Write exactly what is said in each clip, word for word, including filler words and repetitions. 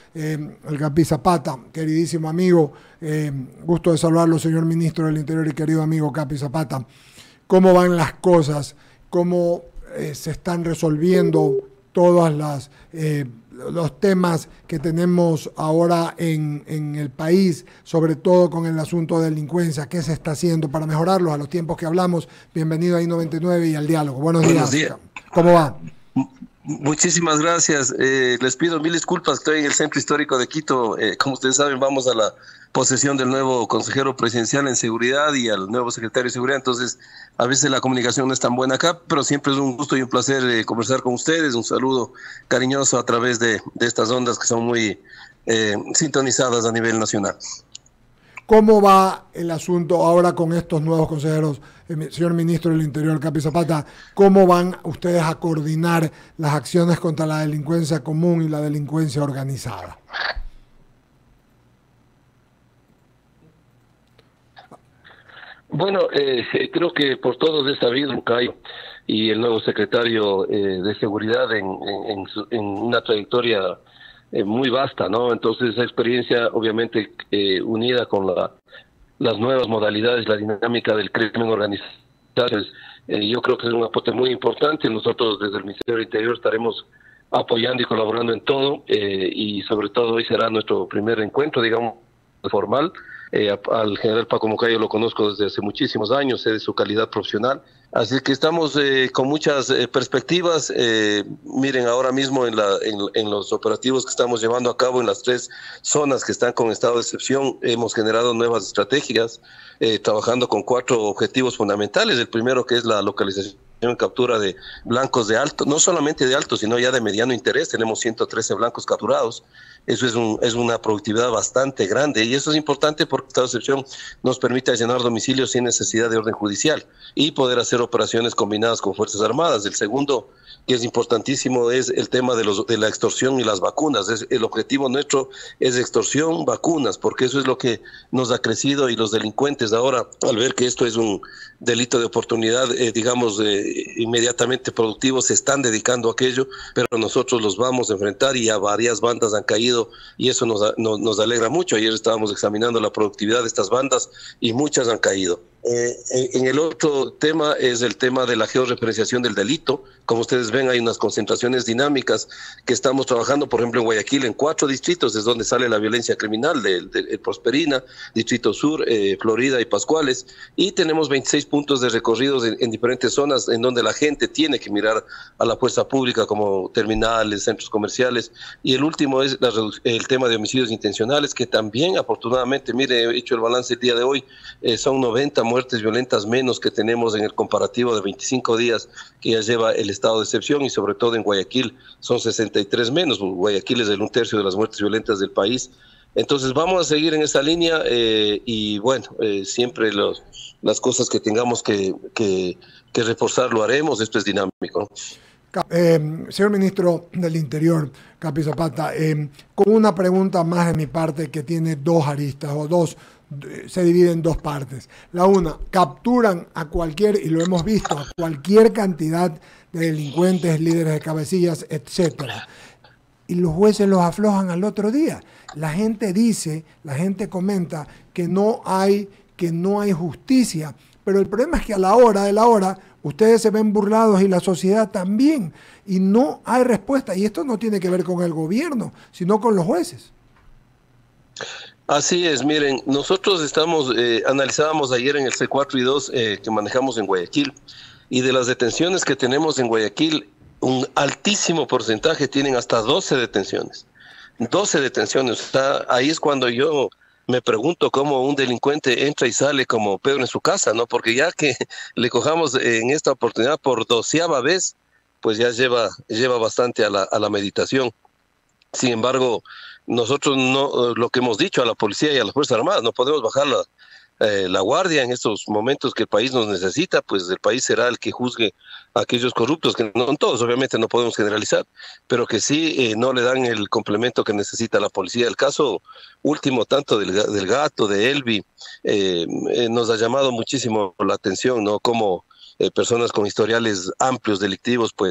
eh, el Capi Zapata, queridísimo amigo. Eh, gusto de saludarlo, señor ministro del Interior y querido amigo Capi Zapata. ¿Cómo van las cosas? ¿Cómo eh, se están resolviendo todas las eh, los temas que tenemos ahora en, en el país, sobre todo con el asunto de delincuencia? ¿Qué se está haciendo para mejorarlos a los tiempos que hablamos? Bienvenido a I noventa y nueve y al diálogo. Buenos, Buenos días. días. ¿Cómo va? Muchísimas gracias. Eh, les pido mil disculpas. Estoy en el Centro Histórico de Quito. Eh, como ustedes saben, vamos a la posesión del nuevo consejero presidencial en seguridad y al nuevo secretario de seguridad. Entonces, a veces la comunicación no es tan buena acá, pero siempre es un gusto y un placer eh, conversar con ustedes. Un saludo cariñoso a través de, de estas ondas que son muy eh, sintonizadas a nivel nacional. ¿Cómo va el asunto ahora con estos nuevos consejeros, eh, señor ministro del Interior, Capi Zapata? ¿Cómo van ustedes a coordinar las acciones contra la delincuencia común y la delincuencia organizada? Bueno, eh, creo que por todos es sabido, Cayo, y el nuevo secretario eh, de Seguridad en, en, en, su, en una trayectoria Eh, muy vasta, ¿no? Entonces esa experiencia obviamente eh, unida con la, las nuevas modalidades, la dinámica del crimen organizado, pues, eh, yo creo que es un aporte muy importante. Nosotros desde el Ministerio del Interior estaremos apoyando y colaborando en todo eh, y sobre todo hoy será nuestro primer encuentro, digamos, formal. Eh, al general Paco Moncayo lo conozco desde hace muchísimos años, sé de su calidad profesional, así que estamos eh, con muchas eh, perspectivas. Eh, miren, ahora mismo en, la, en, en los operativos que estamos llevando a cabo en las tres zonas que están con estado de excepción, hemos generado nuevas estrategias, eh, trabajando con cuatro objetivos fundamentales. El primero, que es la localización en captura de blancos de alto, no solamente de alto, sino ya de mediano interés. Tenemos ciento trece blancos capturados. Eso es, un, es una productividad bastante grande, y eso es importante porque el estado de excepción nos permite allanar domicilios sin necesidad de orden judicial y poder hacer operaciones combinadas con Fuerzas Armadas. El segundo, que es importantísimo, es el tema de, los, de la extorsión y las vacunas. Es, el objetivo nuestro es extorsión, vacunas, porque eso es lo que nos ha crecido, y los delincuentes ahora, al ver que esto es un delito de oportunidad, eh, digamos, eh, inmediatamente productivo, se están dedicando a aquello, pero nosotros los vamos a enfrentar, y a varias bandas han caído, y eso nos, nos, nos alegra mucho. Ayer estábamos examinando la productividad de estas bandas y muchas han caído. Eh, en el otro tema es el tema de la georreferenciación del delito. Como ustedes ven, hay unas concentraciones dinámicas que estamos trabajando. Por ejemplo, en Guayaquil, en cuatro distritos es donde sale la violencia criminal, de, de, de Prosperina, Distrito Sur, eh, Florida y Pascuales, y tenemos veintiséis puntos de recorridos en, en diferentes zonas en donde la gente tiene que mirar a la fuerza pública, como terminales, centros comerciales. Y el último es la, el tema de homicidios intencionales, que también, afortunadamente, mire, he hecho el balance el día de hoy, eh, son noventa muertes violentas menos que tenemos en el comparativo de veinticinco días que ya lleva el estado de excepción, y sobre todo en Guayaquil son sesenta y tres menos. Guayaquil es el un tercio de las muertes violentas del país. Entonces vamos a seguir en esta línea eh, y bueno, eh, siempre los, las cosas que tengamos que, que, que reforzar lo haremos. Esto es dinámico. Eh, señor ministro del Interior, Capi Zapata, eh, con una pregunta más de mi parte que tiene dos aristas, o dos, se divide en dos partes. La una, capturan a cualquier, y lo hemos visto, a cualquier cantidad de delincuentes, líderes de cabecillas, etcétera, y los jueces los aflojan al otro día. La gente dice, la gente comenta que no hay, que no hay justicia, pero el problema es que a la hora de la hora ustedes se ven burlados y la sociedad también, y no hay respuesta. Y esto no tiene que ver con el gobierno, sino con los jueces. Así es, miren, nosotros estamos, eh, analizábamos ayer en el C cuatro y dos eh, que manejamos en Guayaquil, y de las detenciones que tenemos en Guayaquil, un altísimo porcentaje tienen hasta doce detenciones. doce detenciones, o sea, ahí es cuando yo me pregunto cómo un delincuente entra y sale como Pedro en su casa, ¿no? Porque ya que le cojamos en esta oportunidad por doceava vez, pues ya lleva, lleva bastante a la, a la meditación. Sin embargo, nosotros no, lo que hemos dicho a la policía y a las Fuerzas Armadas, no podemos bajar la, eh, la guardia en estos momentos que el país nos necesita. Pues el país será el que juzgue a aquellos corruptos, que no en todos, obviamente no podemos generalizar, pero que sí eh, no le dan el complemento que necesita la policía. El caso último, tanto del, del gato, de Elvi, eh, eh, nos ha llamado muchísimo la atención, ¿no? Como eh, personas con historiales amplios delictivos, pues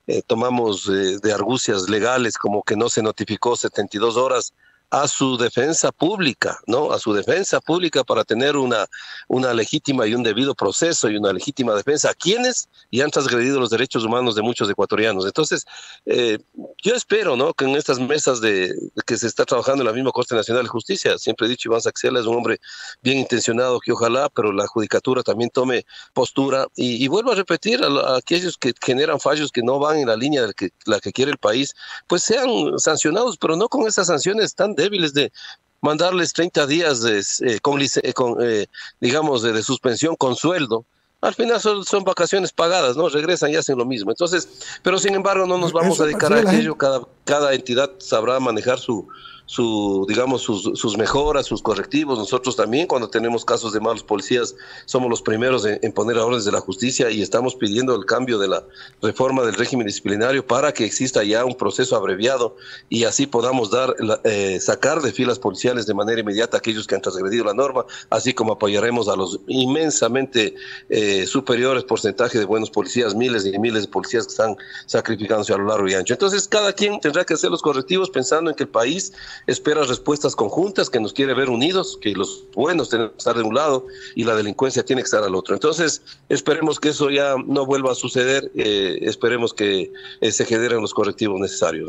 eh, tomamos eh, de argucias legales como que no se notificó setenta y dos horas a su defensa pública, ¿no? A su defensa pública para tener una, una legítima y un debido proceso y una legítima defensa a quienes ya han transgredido los derechos humanos de muchos ecuatorianos. Entonces, eh, yo espero, ¿no?, que en estas mesas de, de que se está trabajando en la misma Corte Nacional de Justicia, siempre he dicho, Iván Saxela es un hombre bien intencionado, que ojalá, pero la judicatura también tome postura y, y vuelvo a repetir, a, a aquellos que generan fallos que no van en la línea de la que, la que quiere el país, pues sean sancionados, pero no con esas sanciones tan débiles de mandarles treinta días de, eh, con, eh, con eh, digamos, de, de suspensión con sueldo. Al final son, son vacaciones pagadas, ¿no? Regresan y hacen lo mismo. Entonces, pero sin embargo no nos vamos Eso, a dedicar a aquello. Cada, cada entidad sabrá manejar su, su digamos, sus, sus mejoras, sus correctivos. Nosotros también, cuando tenemos casos de malos policías, somos los primeros en, en poner a órdenes de la justicia y estamos pidiendo el cambio de la reforma del régimen disciplinario para que exista ya un proceso abreviado y así podamos dar, eh, sacar de filas policiales de manera inmediata a aquellos que han transgredido la norma, así como apoyaremos a los inmensamente eh, superiores porcentajes de buenos policías, miles y miles de policías que están sacrificándose a lo largo y ancho. Entonces, cada quien tendrá que hacer los correctivos pensando en que el país espera respuestas conjuntas, que nos quiere ver unidos, que los buenos tienen que estar de un lado y la delincuencia tiene que estar al otro. Entonces, esperemos que eso ya no vuelva a suceder, eh, esperemos que eh, se generen los correctivos necesarios, ¿no?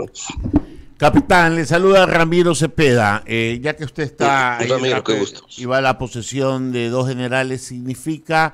Capitán, le saluda Ramiro Cepeda. Eh, ya que usted está sí, Ramiro, qué gusto. Y va a la posesión de dos generales, significa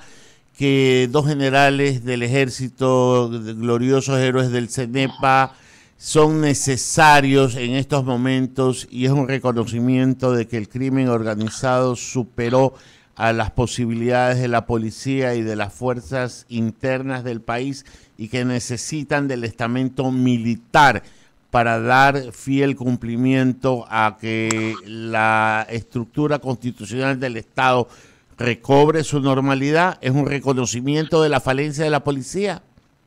que dos generales del ejército, gloriosos héroes del CENEPA, son necesarios en estos momentos y es un reconocimiento de que el crimen organizado superó a las posibilidades de la policía y de las fuerzas internas del país y que necesitan del estamento militar para dar fiel cumplimiento a que la estructura constitucional del Estado recobre su normalidad. ¿Es un reconocimiento de la falencia de la policía?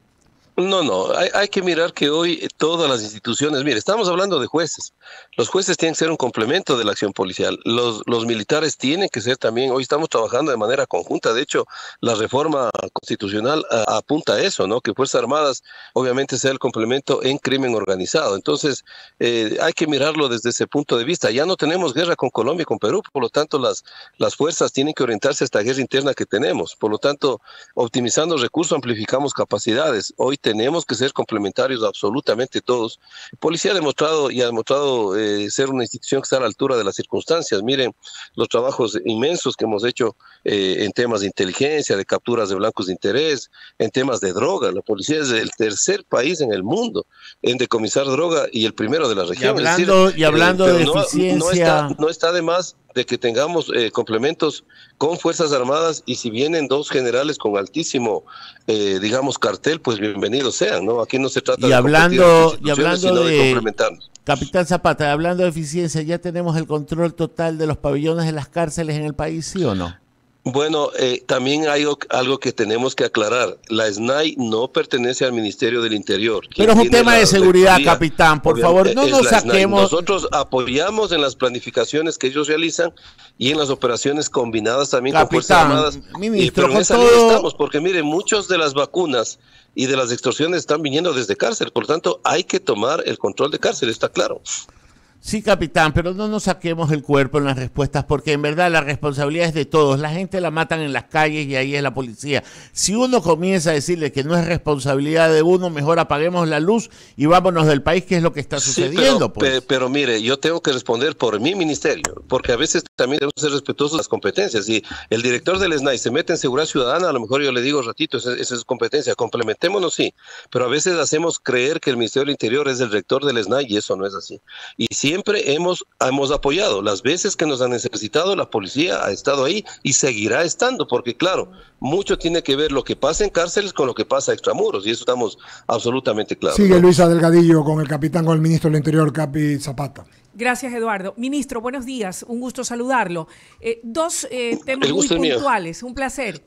No, no, hay, hay que mirar que hoy todas las instituciones, mire, estamos hablando de jueces, los jueces tienen que ser un complemento de la acción policial, los, los militares tienen que ser también, hoy estamos trabajando de manera conjunta, de hecho, la reforma constitucional a, apunta a eso, ¿no? Que Fuerzas Armadas obviamente sea el complemento en crimen organizado, entonces eh, hay que mirarlo desde ese punto de vista, ya no tenemos guerra con Colombia y con Perú, por lo tanto las, las fuerzas tienen que orientarse a esta guerra interna que tenemos, por lo tanto, optimizando recursos, amplificamos capacidades, hoy tenemos que ser complementarios absolutamente todos. La policía ha demostrado y ha demostrado eh, ser una institución que está a la altura de las circunstancias. Miren los trabajos inmensos que hemos hecho eh, en temas de inteligencia, de capturas de blancos de interés, en temas de droga. La policía es el tercer país en el mundo en decomisar droga y el primero de la región. Y hablando, es decir, y hablando eh, de no, eficiencia... No está, no está de más de que tengamos eh, complementos con Fuerzas Armadas y si vienen dos generales con altísimo, eh, digamos, cartel, pues bienvenidos sean, ¿no? Aquí no se trata y de hablando, y hablando sino de, de complementarnos. Capitán Zapata, hablando de eficiencia, ¿ya tenemos el control total de los pabellones de las cárceles en el país, sí o no? Bueno, eh, también hay algo que tenemos que aclarar. La S N A I no pertenece al Ministerio del Interior. Pero es un tema de seguridad, capitán. Por favor, no nos saquemos. Nosotros apoyamos en las planificaciones que ellos realizan y en las operaciones combinadas también capitán, con Fuerzas Armadas. Ministro, y, pero en esa todo... línea estamos, porque mire, muchas de las vacunas y de las extorsiones están viniendo desde cárcel. Por lo tanto, hay que tomar el control de cárcel, está claro. Sí, capitán, pero no nos saquemos el cuerpo en las respuestas porque en verdad la responsabilidad es de todos. La gente la matan en las calles y ahí es la policía. Si uno comienza a decirle que no es responsabilidad de uno, mejor apaguemos la luz y vámonos del país, que es lo que está sucediendo. Sí, pero, pues. pero, pero mire, yo tengo que responder por mi ministerio, porque a veces también debemos ser respetuosos de las competencias. Si el director del S N A I se mete en seguridad ciudadana, a lo mejor yo le digo, ratito, esa, esa es competencia, complementémonos, sí, pero a veces hacemos creer que el Ministerio del Interior es el rector del S N A I y eso no es así. Y siempre hemos, hemos apoyado. Las veces que nos han necesitado, la policía ha estado ahí y seguirá estando, porque claro, mucho tiene que ver lo que pasa en cárceles con lo que pasa extramuros, y eso estamos absolutamente claros. Sigue, ¿no? Luisa Delgadillo con el capitán, con el ministro del Interior, Capi Zapata. Gracias, Eduardo. Ministro, buenos días, un gusto saludarlo. Eh, dos eh, temas muy puntuales, un placer.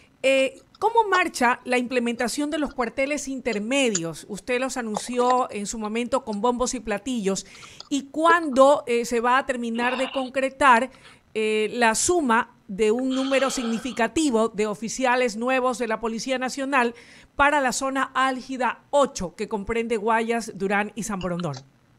Eh, ¿Cómo marcha la implementación de los cuarteles intermedios? Usted los anunció en su momento con bombos y platillos. ¿Y cuándo eh, se va a terminar de concretar eh, la suma de un número significativo de oficiales nuevos de la Policía Nacional para la zona álgida ocho, que comprende Guayas, Durán y San Borondón.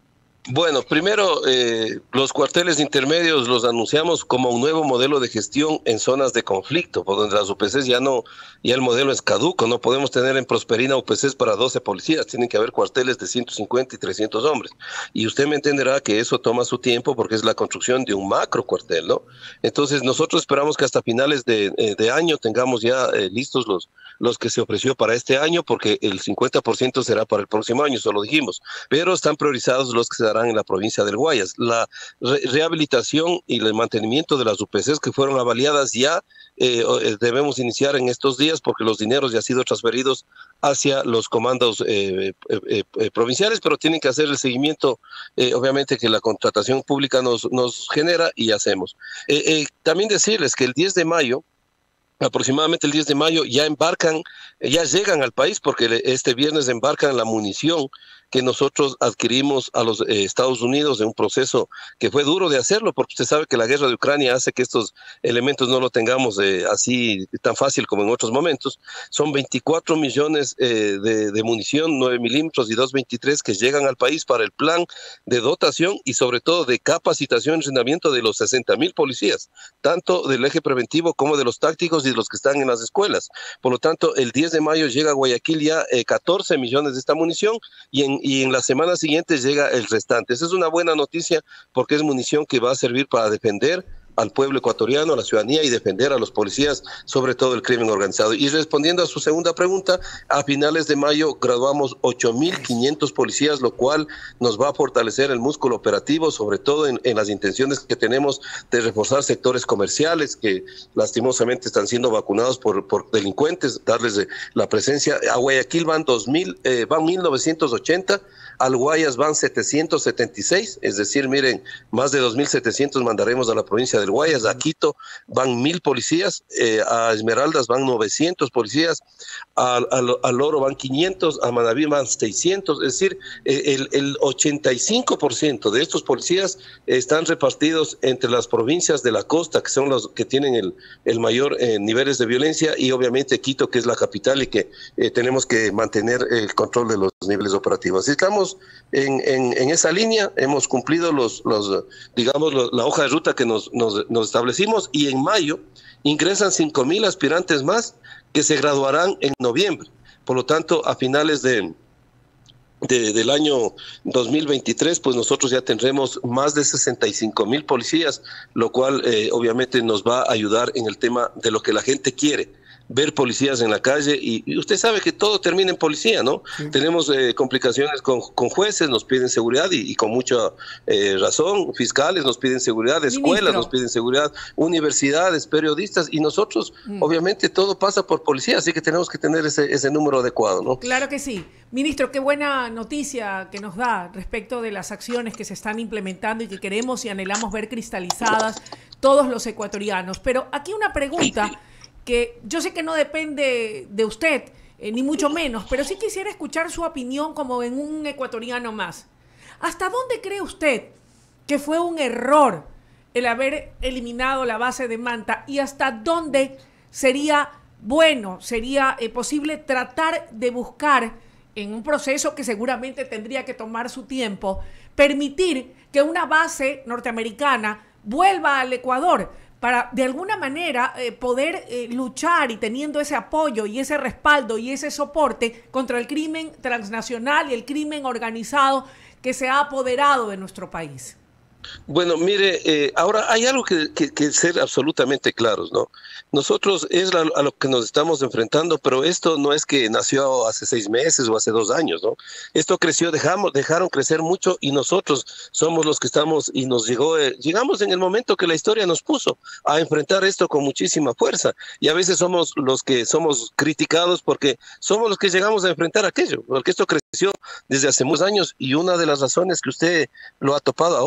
Bueno, primero, eh, los cuarteles intermedios los anunciamos como un nuevo modelo de gestión en zonas de conflicto, por donde las U P Cs ya no, ya el modelo es caduco, no podemos tener en Prosperina U P Cs para doce policías, tienen que haber cuarteles de ciento cincuenta y trescientos hombres. Y usted me entenderá que eso toma su tiempo porque es la construcción de un macro cuartel, ¿no? Entonces, nosotros esperamos que hasta finales de, eh, de año tengamos ya eh, listos los, los que se ofreció para este año, porque el cincuenta por ciento será para el próximo año, eso lo dijimos, pero están priorizados los que se en la provincia del Guayas. La re rehabilitación y el mantenimiento de las U P Cs que fueron avaliadas ya eh, debemos iniciar en estos días porque los dineros ya han sido transferidos hacia los comandos eh, eh, eh, provinciales, pero tienen que hacer el seguimiento, eh, obviamente, que la contratación pública nos, nos genera y hacemos. Eh, eh, también decirles que el diez de mayo, aproximadamente el diez de mayo, ya embarcan, ya llegan al país porque este viernes embarcan la munición que nosotros adquirimos a los eh, Estados Unidos en un proceso que fue duro de hacerlo, porque usted sabe que la guerra de Ucrania hace que estos elementos no lo tengamos eh, así tan fácil como en otros momentos. Son veinticuatro millones eh, de, de munición, nueve milímetros y dos veintitrés que llegan al país para el plan de dotación y sobre todo de capacitación y entrenamiento de los sesenta mil policías, tanto del eje preventivo como de los tácticos y de los que están en las escuelas. Por lo tanto, el diez de mayo llega a Guayaquil ya eh, catorce millones de esta munición y en y en la semana siguiente llega el restante. Esa es una buena noticia porque es munición que va a servir para defender al pueblo ecuatoriano, a la ciudadanía y defender a los policías, sobre todo el crimen organizado. Y respondiendo a su segunda pregunta, a finales de mayo graduamos ocho mil quinientos policías, lo cual nos va a fortalecer el músculo operativo, sobre todo en, en las intenciones que tenemos de reforzar sectores comerciales que lastimosamente están siendo vacunados por, por delincuentes, darles de, la presencia. A Guayaquil van dos mil, eh, van mil novecientos ochenta, al Guayas van setecientos setenta y seis, es decir, miren, más de dos mil setecientos mandaremos a la provincia del Guayas. A Quito van mil policías, eh, a Esmeraldas van novecientos policías, a, a, a Loro van quinientos, a Manaví van seiscientos, es decir, eh, el, el ochenta y cinco por ciento de estos policías están repartidos entre las provincias de la costa, que son los que tienen el, el mayor eh, niveles de violencia, y obviamente Quito, que es la capital y que eh, tenemos que mantener el control de los niveles operativos. Así estamos en, en, en esa línea, hemos cumplido los, los digamos, los, la hoja de ruta que nos, nos, nos establecimos, y en mayo ingresan cinco mil aspirantes más que se graduarán en noviembre. Por lo tanto, a finales de, de, del año dos mil veintitrés, pues nosotros ya tendremos más de sesenta y cinco mil policías, lo cual eh, obviamente nos va a ayudar en el tema de lo que la gente quiere, ver policías en la calle, y, y usted sabe que todo termina en policía, ¿no? Sí. Tenemos eh, complicaciones con, con jueces, nos piden seguridad y, y con mucha eh, razón, fiscales nos piden seguridad, escuelas Ministro. nos piden seguridad, universidades, periodistas, y nosotros, mm. obviamente, todo pasa por policía, así que tenemos que tener ese, ese número adecuado, ¿no? Claro que sí. Ministro, qué buena noticia que nos da respecto de las acciones que se están implementando y que queremos y anhelamos ver cristalizadas todos los ecuatorianos. Pero aquí una pregunta que yo sé que no depende de usted, eh, ni mucho menos, pero sí quisiera escuchar su opinión como en un ecuatoriano más. ¿Hasta dónde cree usted que fue un error el haber eliminado la base de Manta, y hasta dónde sería bueno, sería eh, posible tratar de buscar, en un proceso que seguramente tendría que tomar su tiempo, permitir que una base norteamericana vuelva al Ecuador, para de alguna manera eh, poder eh, luchar, y teniendo ese apoyo y ese respaldo y ese soporte contra el crimen transnacional y el crimen organizado que se ha apoderado de nuestro país? Bueno, mire, eh, ahora hay algo que, que, que ser absolutamente claros, ¿no? Nosotros es la, a lo que nos estamos enfrentando, pero esto no es que nació hace seis meses o hace dos años, ¿no? Esto creció, dejamos, dejaron crecer mucho, y nosotros somos los que estamos, y nos llegó, eh, llegamos en el momento que la historia nos puso a enfrentar esto con muchísima fuerza, y a veces somos los que somos criticados porque somos los que llegamos a enfrentar aquello, porque esto creció desde hace muchos años, y una de las razones que usted lo ha topado ahora, siempre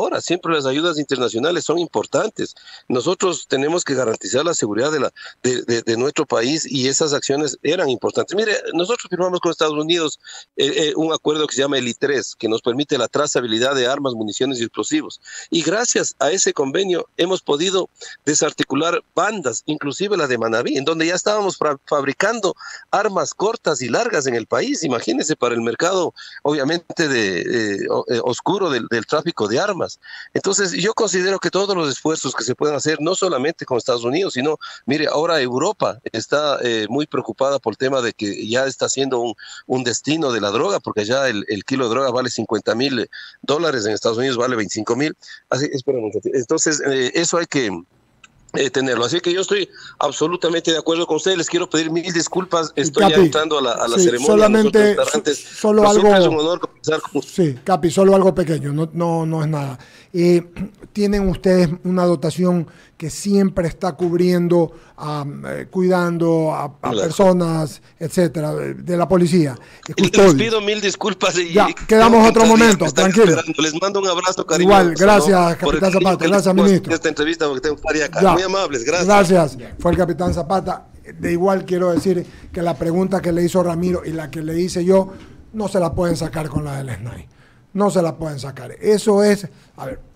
siempre las ayudas internacionales son importantes. Nosotros tenemos que garantizar la seguridad de, la, de, de, de nuestro país y esas acciones eran importantes. Mire, nosotros firmamos con Estados Unidos eh, eh, un acuerdo que se llama el I tres, que nos permite la trazabilidad de armas, municiones y explosivos. Y gracias a ese convenio hemos podido desarticular bandas, inclusive la de Manabí, en donde ya estábamos fabricando armas cortas y largas en el país. Imagínense, para el mercado, obviamente, de, eh, oscuro del, del tráfico de armas. Entonces, yo considero que todos los esfuerzos que se pueden hacer, no solamente con Estados Unidos, sino, mire, ahora Europa está eh, muy preocupada por el tema de que ya está siendo un, un destino de la droga, porque ya el, el kilo de droga vale cincuenta mil dólares, en Estados Unidos vale veinticinco mil. Así, espera un momento. Entonces, eh, eso hay que Eh, tenerlo. Así que yo estoy absolutamente de acuerdo con ustedes. Les quiero pedir mil disculpas. Estoy Capi, ya entrando a la, a la sí, ceremonia. Solamente, antes, solo algo. Es un honor conversar con ustedes. Sí, Capi, solo algo pequeño, no, no, no es nada. Eh, tienen ustedes una dotación que siempre está cubriendo, um, eh, cuidando a, a personas, etcétera, de, de la policía. Les pido mil disculpas. Y, ya, quedamos otro momento, tranquilo. Les mando un abrazo, cariño. Igual, gracias, ¿no? Capitán Zapata, gracias, ministro. Esta entrevista porque tengo que estar acá. Muy amables, gracias. Gracias, fue el capitán Zapata. De igual quiero decir que la pregunta que le hizo Ramiro y la que le hice yo, no se la pueden sacar con la del S N A I. No se la pueden sacar. Eso es, a ver,